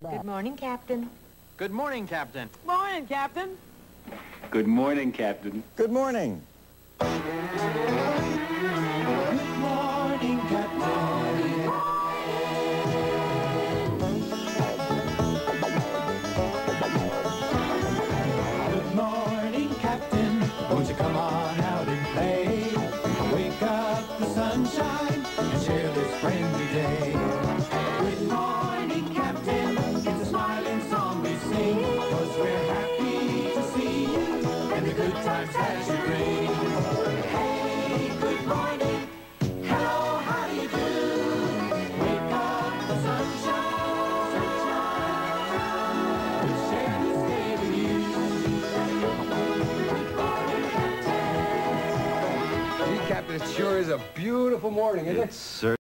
Good morning, Captain. Good morning, Captain. Morning, Captain. Good morning, Captain. Good morning. Good morning, Captain. Good morning, Captain. Won't you come on out and play? Wake up the sunshine and share this friendly day. Good morning, Captain. It's a smiling song we sing, 'cause we're happy to see you and the good times that you bring. Hey, good morning. Hello, how do you do? Wake up the sunshine. We'll share this day with you. Good morning, Captain. Gee, Captain, it sure is a beautiful morning, isn't it? Sir.